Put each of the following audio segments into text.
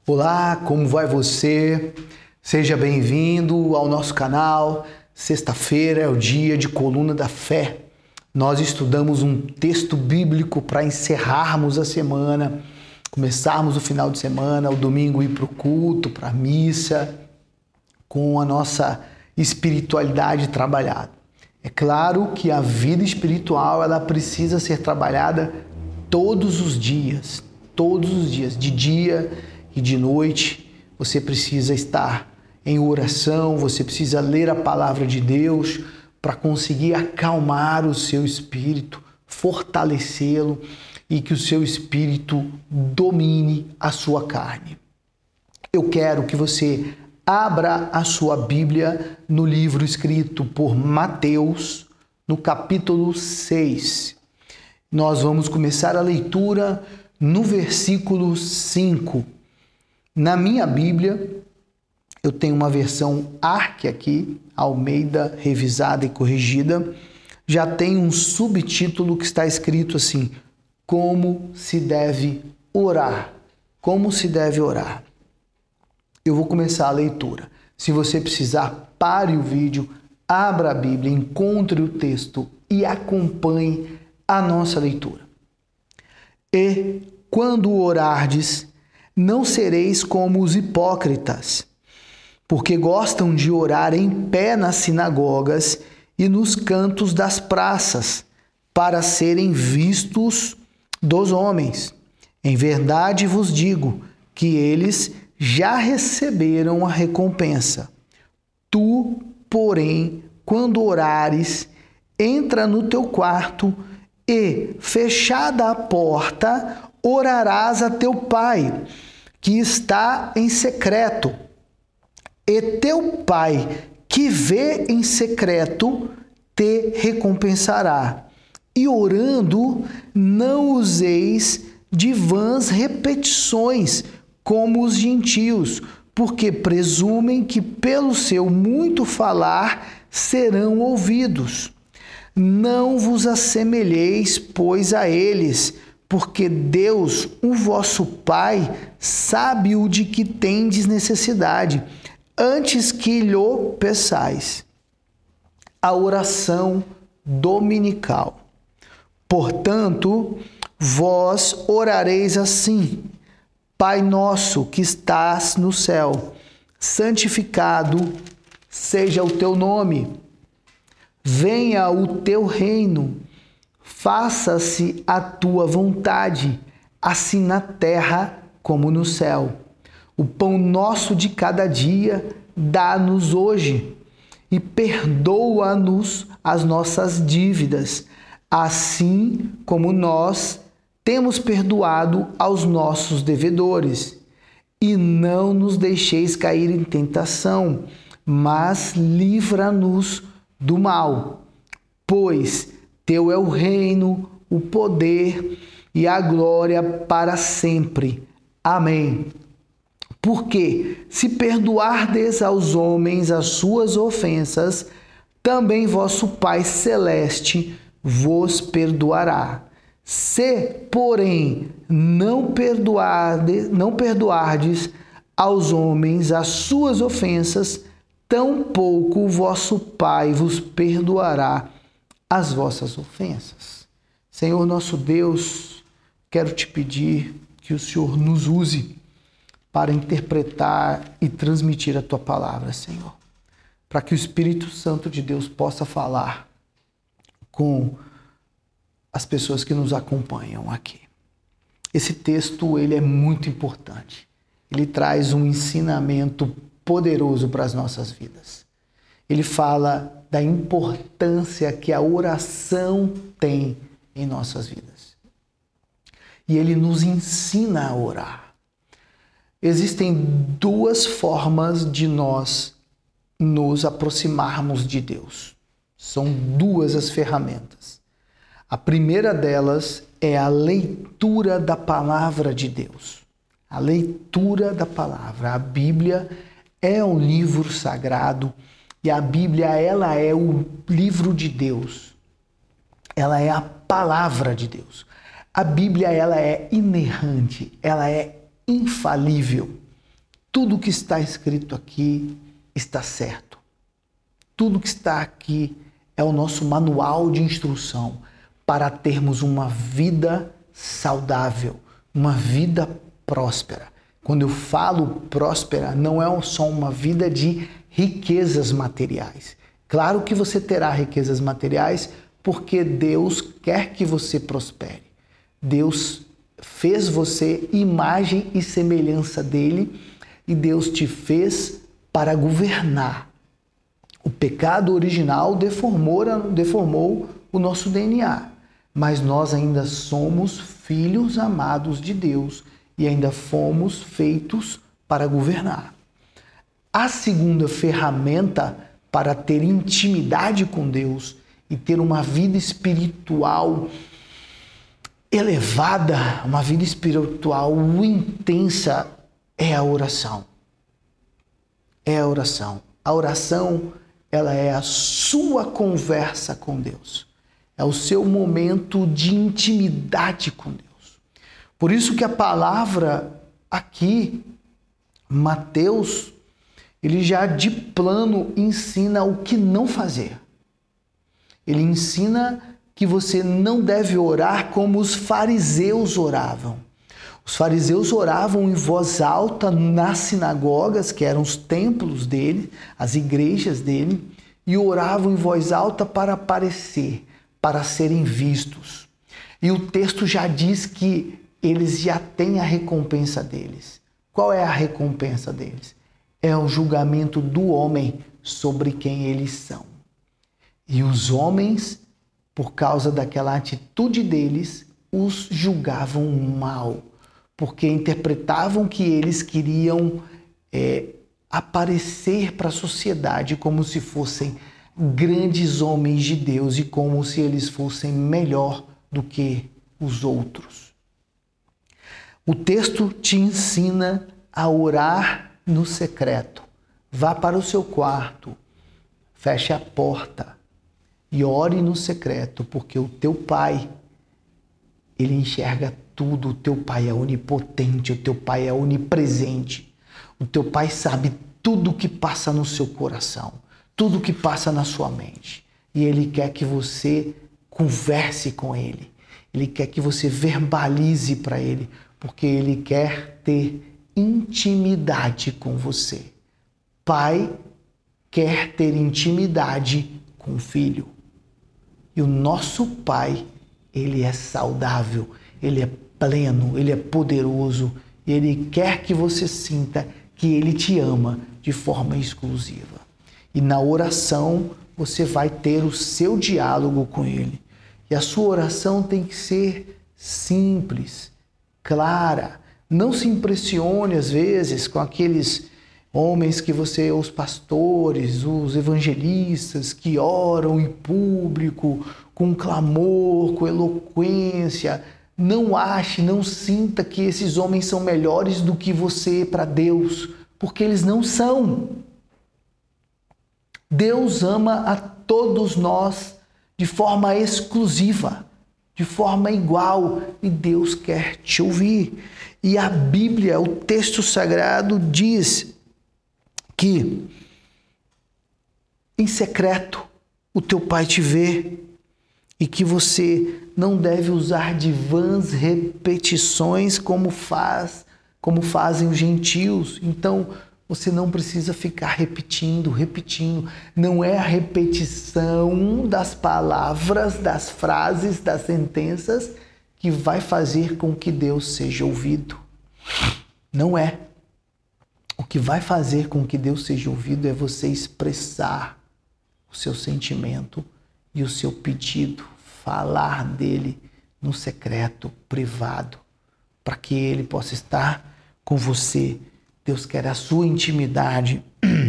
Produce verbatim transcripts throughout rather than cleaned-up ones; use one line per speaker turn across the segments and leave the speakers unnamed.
Olá, como vai você? Seja bem-vindo ao nosso canal. Sexta-feira é o dia de Coluna da Fé. Nós estudamos um texto bíblico para encerrarmos a semana, começarmos o final de semana, o domingo ir para o culto, para a missa, com a nossa espiritualidade trabalhada. É claro que a vida espiritual ela precisa ser trabalhada todos os dias, todos os dias, de dia e de noite. Você precisa estar em oração, você precisa ler a palavra de Deus para conseguir acalmar o seu espírito, fortalecê-lo e que o seu espírito domine a sua carne. Eu quero que você abra a sua Bíblia no livro escrito por Mateus, no capítulo seis. Nós vamos começar a leitura no versículo cinco. Na minha Bíblia, eu tenho uma versão Arque aqui, Almeida, revisada e corrigida. Já tem um subtítulo que está escrito assim: Como se deve orar. Como se deve orar. Eu vou começar a leitura. Se você precisar, pare o vídeo, abra a Bíblia, encontre o texto e acompanhe a nossa leitura. E quando orardes, não sereis como os hipócritas, porque gostam de orar em pé nas sinagogas e nos cantos das praças, para serem vistos dos homens. Em verdade vos digo que eles já receberam a recompensa. Tu, porém, quando orares, entra no teu quarto e, fechada a porta, orarás a teu Pai, que está em secreto. E teu Pai, que vê em secreto, te recompensará. E orando, não useis de vãs repetições, como os gentios, porque presumem que pelo seu muito falar serão ouvidos. Não vos assemelheis, pois, a eles, porque Deus, o vosso Pai, sabe o de que tendes necessidade, antes que lhe peçais. A oração dominical. Portanto, vós orareis assim: Pai nosso que estás no céu, santificado seja o teu nome. Venha o teu reino. Faça-se a tua vontade, assim na terra como no céu. O pão nosso de cada dia dá-nos hoje, e perdoa-nos as nossas dívidas, assim como nós temos perdoado aos nossos devedores. E não nos deixeis cair em tentação, mas livra-nos do mal. Pois teu é o reino, o poder e a glória para sempre. Amém. Porque se perdoardes aos homens as suas ofensas, também vosso Pai Celeste vos perdoará. Se, porém, não perdoardes, não perdoardes aos homens as suas ofensas, tampouco o vosso Pai vos perdoará as vossas ofensas. Senhor nosso Deus, quero te pedir que o Senhor nos use para interpretar e transmitir a tua palavra, Senhor, para que o Espírito Santo de Deus possa falar com as pessoas que nos acompanham aqui. Esse texto ele é muito importante. Ele traz um ensinamento poderoso para as nossas vidas. Ele fala da importância que a oração tem em nossas vidas. E ele nos ensina a orar. Existem duas formas de nós nos aproximarmos de Deus. São duas as ferramentas. A primeira delas é a leitura da palavra de Deus. A leitura da palavra. A Bíblia é um livro sagrado e a Bíblia ela é o livro de Deus. Ela é a palavra de Deus. A Bíblia ela é inerrante, ela é infalível. tudo que está escrito aqui está certo. Tudo que está aqui é o nosso manual de instrução para termos uma vida saudável, uma vida próspera. Quando eu falo próspera, não é só uma vida de riquezas materiais. Claro que você terá riquezas materiais porque Deus quer que você prospere. Deus fez você imagem e semelhança dele e Deus te fez para governar. O pecado original deformou, deformou o nosso D N A, mas nós ainda somos filhos amados de Deus e ainda fomos feitos para governar. A segunda ferramenta para ter intimidade com Deus e ter uma vida espiritual elevada, uma vida espiritual intensa, é a oração. É a oração. A oração, ela é a sua conversa com Deus. É o seu momento de intimidade com Deus. Por isso que a palavra aqui, Mateus, ele já de plano ensina o que não fazer. Ele ensina que você não deve orar como os fariseus oravam. Os fariseus oravam em voz alta nas sinagogas, que eram os templos dele, as igrejas dele, e oravam em voz alta para aparecer, para serem vistos. E o texto já diz que eles já têm a recompensa deles. Qual é a recompensa deles? É o julgamento do homem sobre quem eles são. E os homens, por causa daquela atitude deles, os julgavam mal, porque interpretavam que eles queriam é, aparecer para a sociedade como se fossem grandes homens de Deus e como se eles fossem melhor do que os outros. O texto te ensina a orar no secreto. Vá para o seu quarto, feche a porta e ore no secreto, porque o teu Pai, ele enxerga tudo. O teu Pai é onipotente, o teu Pai é onipresente. O teu Pai sabe tudo o que passa no seu coração, tudo o que passa na sua mente. E ele quer que você converse com ele. Ele quer que você verbalize para ele, porque ele quer ter intimidade com você. Pai quer ter intimidade com o filho. E o nosso Pai, ele é saudável, ele é pleno, ele é poderoso, e ele quer que você sinta que ele te ama de forma exclusiva. E na oração você vai ter o seu diálogo com ele. E a sua oração tem que ser simples, clara. Não se impressione às vezes com aqueles homens que você, os pastores, os evangelistas que oram em público, com clamor, com eloquência. Não ache, não sinta que esses homens são melhores do que você para Deus, porque eles não são. Deus ama a todos nós de forma exclusiva, de forma igual, e Deus quer te ouvir. E a Bíblia, o texto sagrado, diz que em secreto o teu Pai te vê e que você não deve usar de vãs repetições como faz, como fazem os gentios. Então, você não precisa ficar repetindo, repetindo. Não é a repetição das palavras, das frases, das sentenças que vai fazer com que Deus seja ouvido. Não é. O que vai fazer com que Deus seja ouvido é você expressar o seu sentimento e o seu pedido, falar dele no secreto, privado, para que ele possa estar com você. Deus quer a sua intimidade,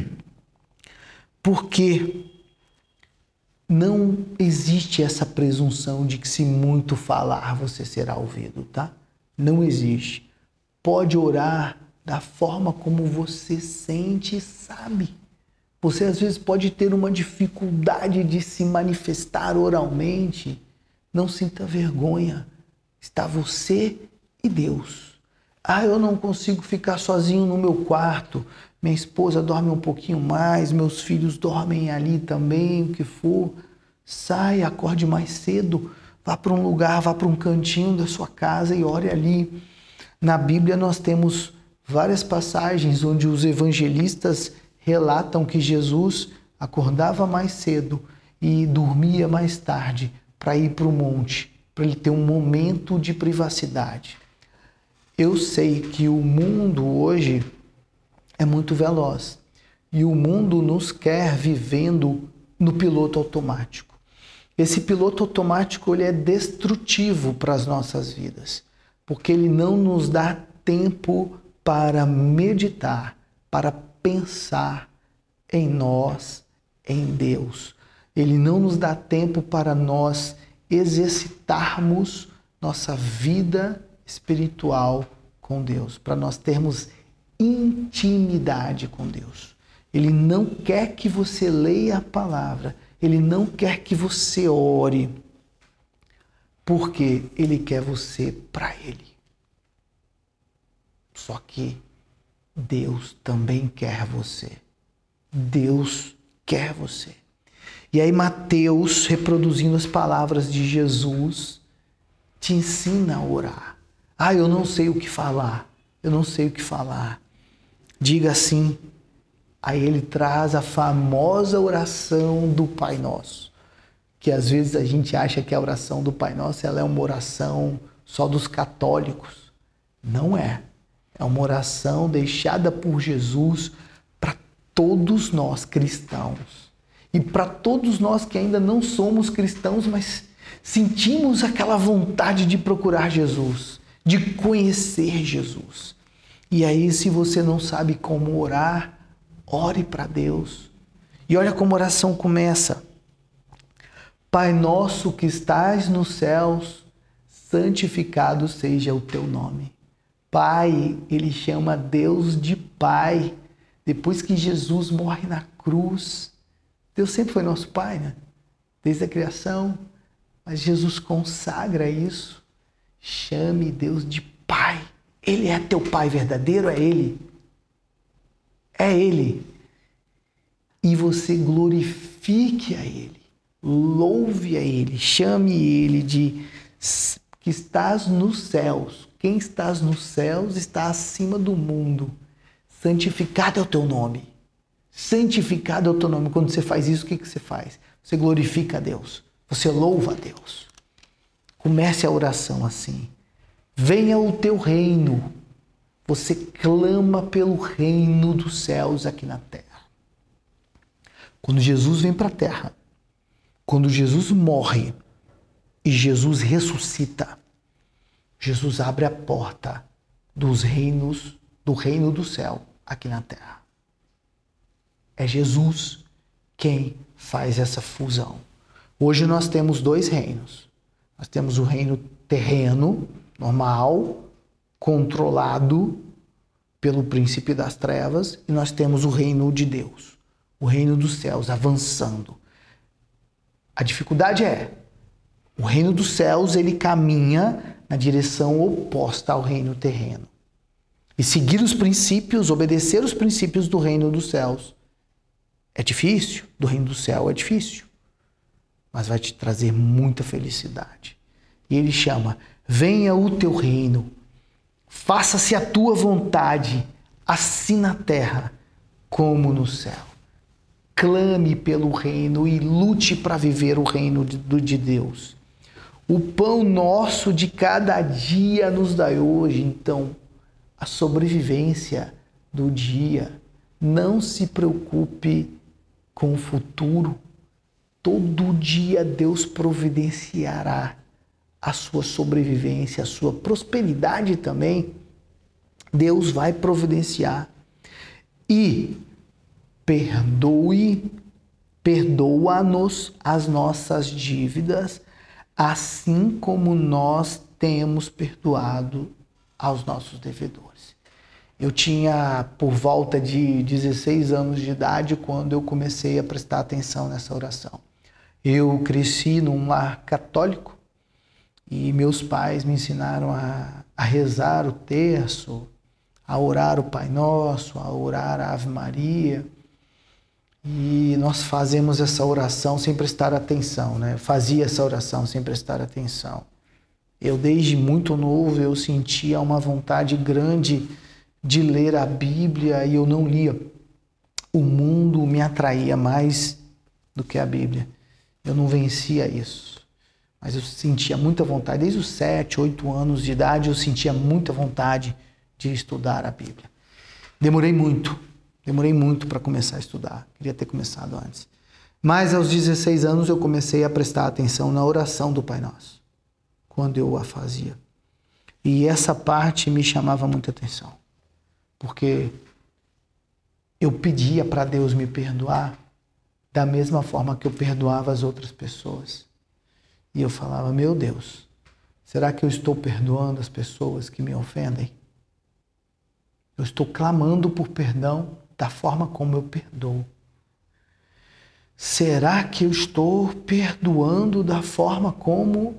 porque não existe essa presunção de que se muito falar você será ouvido, tá? Não existe. Pode orar da forma como você sente e sabe. Você às vezes pode ter uma dificuldade de se manifestar oralmente. Não sinta vergonha. Está você e Deus. Ah, eu não consigo ficar sozinho no meu quarto. Minha esposa dorme um pouquinho mais, meus filhos dormem ali também, o que for. Sai, acorde mais cedo, vá para um lugar, vá para um cantinho da sua casa e ore ali. Na Bíblia nós temos várias passagens onde os evangelistas relatam que Jesus acordava mais cedo e dormia mais tarde para ir para o monte, para ele ter um momento de privacidade. Eu sei que o mundo hoje é muito veloz e o mundo nos quer vivendo no piloto automático. Esse piloto automático ele é destrutivo para as nossas vidas, porque ele não nos dá tempo para meditar, para pensar em nós, em Deus. Ele não nos dá tempo para nós exercitarmos nossa vida espiritual com Deus, para nós termos intimidade com Deus. Ele não quer que você leia a palavra, ele não quer que você ore, porque ele quer você para ele. Só que Deus também quer você. Deus quer você. E aí Mateus, reproduzindo as palavras de Jesus, te ensina a orar. Ah, eu não sei o que falar. Eu não sei o que falar. Diga assim. Aí ele traz a famosa oração do Pai Nosso. Que às vezes a gente acha que a oração do Pai Nosso ela é uma oração só dos católicos. Não é. É uma oração deixada por Jesus para todos nós cristãos. E para todos nós que ainda não somos cristãos, mas sentimos aquela vontade de procurar Jesus, de conhecer Jesus. E aí, se você não sabe como orar, ore para Deus. E olha como a oração começa. Pai nosso que estás nos céus, santificado seja o teu nome. Pai, ele chama Deus de Pai. Depois que Jesus morre na cruz, Deus sempre foi nosso Pai, né? Desde a criação. Mas Jesus consagra isso. Chame Deus de Pai. Ele é teu Pai verdadeiro, é Ele. É Ele. E você glorifique a Ele. Louve a Ele. Chame Ele de que estás nos céus. Quem estás nos céus está acima do mundo. Santificado é o teu nome. Santificado é o teu nome. Quando você faz isso, o que, que você faz? Você glorifica a Deus. Você louva a Deus. Comece a oração assim. Venha o teu reino. Você clama pelo reino dos céus aqui na terra. Quando Jesus vem para a terra, quando Jesus morre e Jesus ressuscita, Jesus abre a porta dos reinos, do reino do céu aqui na terra. É Jesus quem faz essa fusão. Hoje nós temos dois reinos. Nós temos o reino terreno, normal, controlado pelo príncipe das trevas, e nós temos o reino de Deus, o reino dos céus, avançando. A dificuldade é, o reino dos céus, ele caminha na direção oposta ao reino terreno. E seguir os princípios, obedecer os princípios do reino dos céus é difícil, do reino do céu é difícil, mas vai te trazer muita felicidade. E ele chama, venha o teu reino, faça-se a tua vontade, assim na terra como no céu. Clame pelo reino e lute para viver o reino de Deus. O pão nosso de cada dia nos dai hoje. Então, a sobrevivência do dia. Não se preocupe com o futuro. Todo dia Deus providenciará a sua sobrevivência, a sua prosperidade também. Deus vai providenciar. E perdoe, perdoa-nos as nossas dívidas, assim como nós temos perdoado aos nossos devedores. Eu tinha por volta de dezesseis anos de idade quando eu comecei a prestar atenção nessa oração. Eu cresci num lar católico e meus pais me ensinaram a, a rezar o terço, a orar o Pai Nosso, a orar a Ave Maria. E nós fazemos essa oração sem prestar atenção, né? Eu fazia essa oração sem prestar atenção. Eu, desde muito novo, eu sentia uma vontade grande de ler a Bíblia e eu não lia. O mundo me atraía mais do que a Bíblia. Eu não vencia isso. Mas eu sentia muita vontade. Desde os sete, oito anos de idade, eu sentia muita vontade de estudar a Bíblia. Demorei muito. Demorei muito para começar a estudar. Queria ter começado antes. Mas aos dezesseis anos eu comecei a prestar atenção na oração do Pai Nosso, quando eu a fazia. E essa parte me chamava muita atenção. Porque eu pedia para Deus me perdoar da mesma forma que eu perdoava as outras pessoas. E eu falava, meu Deus, será que eu estou perdoando as pessoas que me ofendem? Eu estou clamando por perdão da forma como eu perdoo. Será que eu estou perdoando da forma como...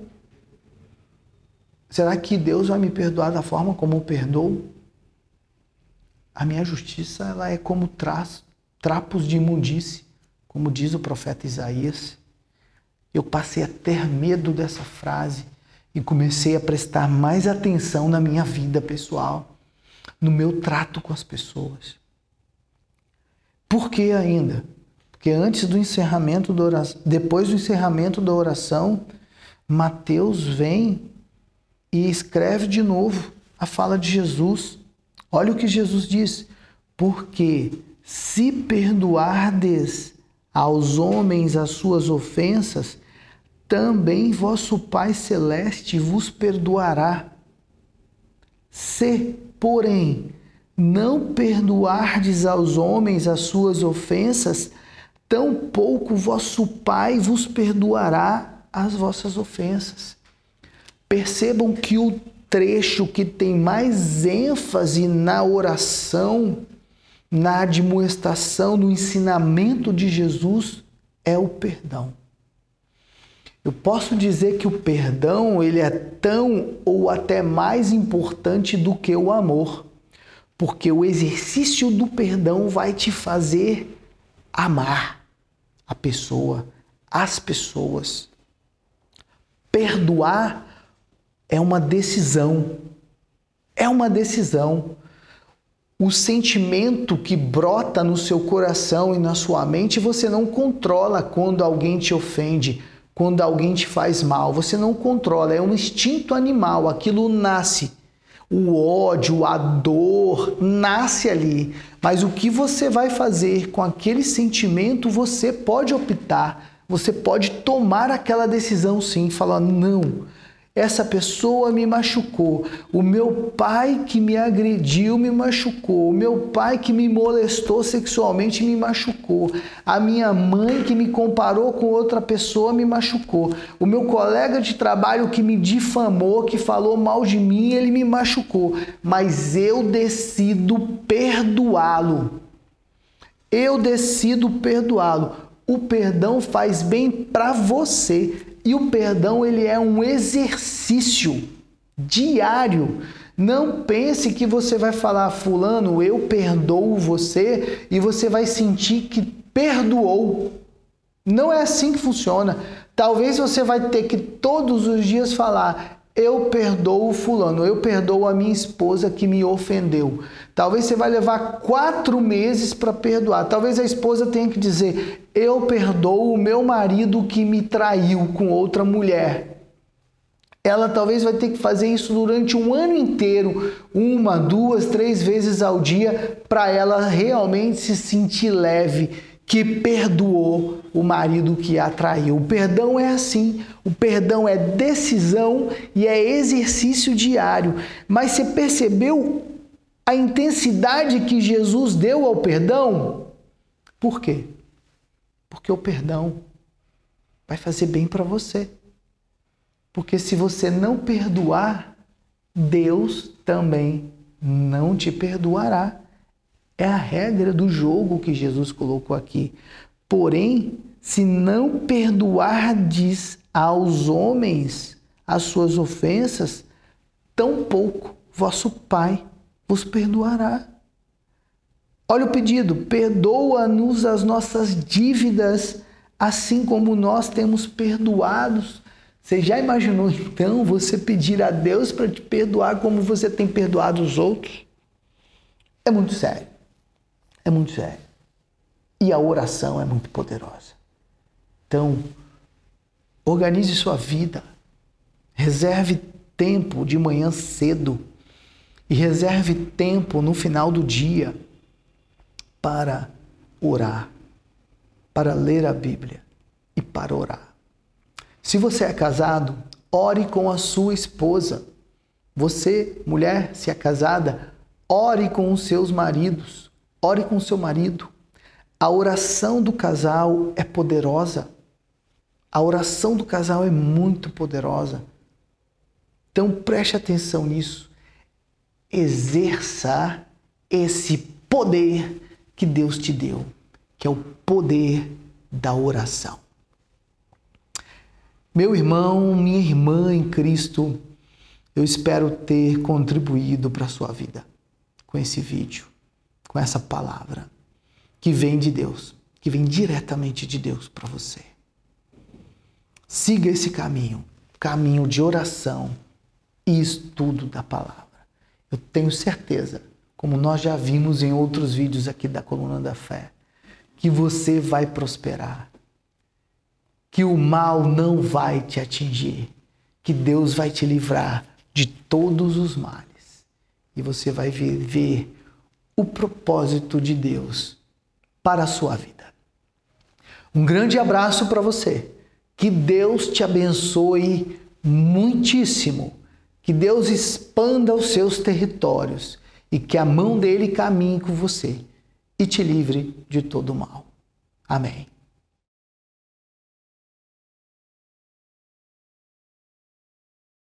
Será que Deus vai me perdoar da forma como eu perdoo? A minha justiça, ela é como tra... trapos de imundície, como diz o profeta Isaías. Eu passei a ter medo dessa frase e comecei a prestar mais atenção na minha vida pessoal, no meu trato com as pessoas. Por que ainda? Porque antes do encerramento da oração, depois do encerramento da oração, Mateus vem e escreve de novo a fala de Jesus. Olha o que Jesus diz. Porque se perdoardes aos homens as suas ofensas, também vosso Pai Celeste vos perdoará. Se, porém, não perdoardes aos homens as suas ofensas, tampouco vosso Pai vos perdoará as vossas ofensas. Percebam que o trecho que tem mais ênfase na oração, na admoestação, no ensinamento de Jesus, é o perdão. Eu posso dizer que o perdão ele é tão ou até mais importante do que o amor, porque o exercício do perdão vai te fazer amar a pessoa, as pessoas. Perdoar é uma decisão, é uma decisão. O sentimento que brota no seu coração e na sua mente, você não controla quando alguém te ofende, quando alguém te faz mal. Você não controla, é um instinto animal, aquilo nasce. O ódio, a dor, nasce ali. Mas o que você vai fazer com aquele sentimento, você pode optar, você pode tomar aquela decisão sim, falar, não, essa pessoa me machucou, o meu pai que me agrediu me machucou, o meu pai que me molestou sexualmente me machucou, a minha mãe que me comparou com outra pessoa me machucou, o meu colega de trabalho que me difamou, que falou mal de mim, ele me machucou, mas eu decido perdoá-lo, eu decido perdoá-lo. O perdão faz bem para você. E o perdão, ele é um exercício diário. Não pense que você vai falar, fulano, eu perdoo você, e você vai sentir que perdoou. Não é assim que funciona. Talvez você vai ter que todos os dias falar, eu perdoo fulano, eu perdoo a minha esposa que me ofendeu. Talvez você vai levar quatro meses para perdoar. Talvez a esposa tenha que dizer, eu perdoo o meu marido que me traiu com outra mulher. Ela talvez vai ter que fazer isso durante um ano inteiro, uma, duas, três vezes ao dia, para ela realmente se sentir leve, que perdoou o marido que a traiu. O perdão é assim, o perdão é decisão e é exercício diário. Mas você percebeu a intensidade que Jesus deu ao perdão? Por quê? Porque o perdão vai fazer bem para você. Porque se você não perdoar, Deus também não te perdoará. É a regra do jogo que Jesus colocou aqui. Porém, se não perdoardes aos homens as suas ofensas, tampouco vosso Pai vos perdoará. Olha o pedido: perdoa-nos as nossas dívidas, assim como nós temos perdoados. Você já imaginou, então, você pedir a Deus para te perdoar como você tem perdoado os outros? É muito sério. É muito sério. E a oração é muito poderosa. Então, organize sua vida. Reserve tempo de manhã cedo. E reserve tempo no final do dia para orar, para ler a Bíblia e para orar. Se você é casado, ore com a sua esposa. Você, mulher, se é casada, ore com os seus maridos. Ore com o seu marido. A oração do casal é poderosa. A oração do casal é muito poderosa. Então preste atenção nisso. Exerça esse poder que Deus te deu, que é o poder da oração. Meu irmão, minha irmã em Cristo, eu espero ter contribuído para a sua vida com esse vídeo, com essa palavra que vem de Deus, que vem diretamente de Deus para você. Siga esse caminho, caminho de oração e estudo da palavra. Eu tenho certeza, como nós já vimos em outros vídeos aqui da Coluna da Fé, que você vai prosperar, que o mal não vai te atingir, que Deus vai te livrar de todos os males e você vai viver o propósito de Deus para a sua vida. Um grande abraço para você. Que Deus te abençoe muitíssimo. Que Deus expanda os seus territórios e que a mão dele caminhe com você e te livre de todo mal. Amém.